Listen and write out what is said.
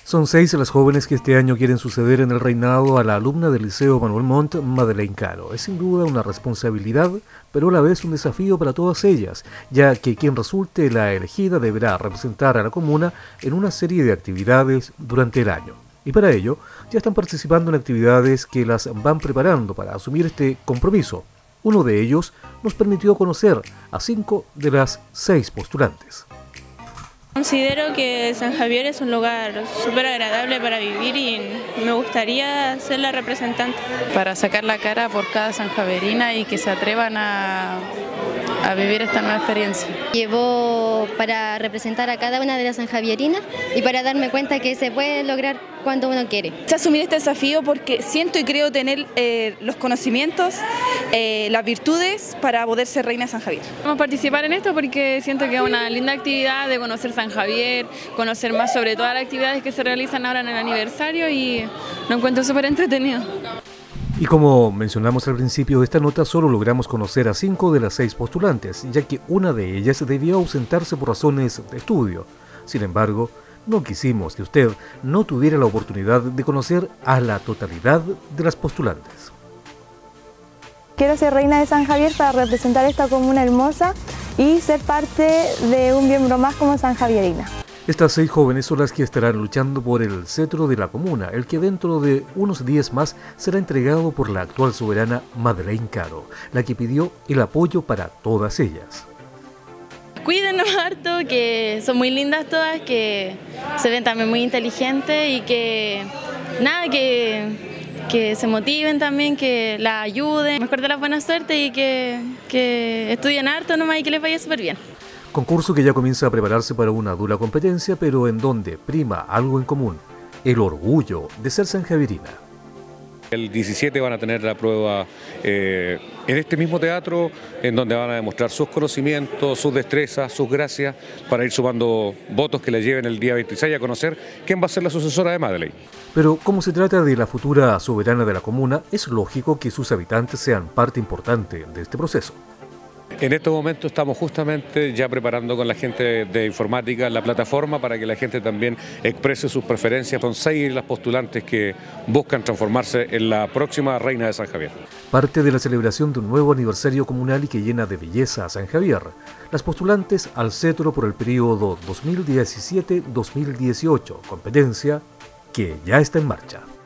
Son 6 las jóvenes que este año quieren suceder en el reinado a la alumna del Liceo Manuel Montt, Madeleine Caro. Es sin duda una responsabilidad, pero a la vez un desafío para todas ellas, ya que quien resulte la elegida deberá representar a la comuna en una serie de actividades durante el año. Y para ello, ya están participando en actividades que las van preparando para asumir este compromiso. Uno de ellos nos permitió conocer a 5 de las 6 postulantes. Considero que San Javier es un lugar súper agradable para vivir y me gustaría ser la representante. Para sacar la cara por cada sanjaverina y que se atrevan a vivir esta nueva experiencia. Llevo para representar a cada una de las sanjavierinas y para darme cuenta que se puede lograr cuando uno quiere. Asumir este desafío porque siento y creo tener los conocimientos, las virtudes para poder ser reina de San Javier. Vamos a participar en esto porque siento que es una linda actividad de conocer San Javier, conocer más sobre todas las actividades que se realizan ahora en el aniversario y lo encuentro súper entretenido. Y como mencionamos al principio de esta nota, solo logramos conocer a 5 de las 6 postulantes, ya que una de ellas debió ausentarse por razones de estudio. Sin embargo, no quisimos que usted no tuviera la oportunidad de conocer a la totalidad de las postulantes. Quiero ser reina de San Javier para representar esta comuna hermosa y ser parte de un miembro más como sanjavierina. Estas 6 jóvenes son las que estarán luchando por el cetro de la comuna, el que dentro de unos días más será entregado por la actual soberana Madeleine Caro, la que pidió el apoyo para todas ellas. Cuídenos harto, que son muy lindas todas, que se ven también muy inteligentes y que se motiven también, que la ayuden, mejor de la buena suerte y que estudien harto nomás y que les vaya súper bien. Concurso que ya comienza a prepararse para una dura competencia, pero en donde prima algo en común: el orgullo de ser sanjaverina. El 17 van a tener la prueba en este mismo teatro, en donde van a demostrar sus conocimientos, sus destrezas, sus gracias, para ir sumando votos que le lleven el día 26 a conocer quién va a ser la sucesora de Madeleine. Pero como se trata de la futura soberana de la comuna, es lógico que sus habitantes sean parte importante de este proceso. En este momento estamos justamente ya preparando con la gente de informática la plataforma para que la gente también exprese sus preferencias. Son 6 las postulantes que buscan transformarse en la próxima reina de San Javier. Parte de la celebración de un nuevo aniversario comunal y que llena de belleza a San Javier. Las postulantes al cetro por el periodo 2017-2018, competencia que ya está en marcha.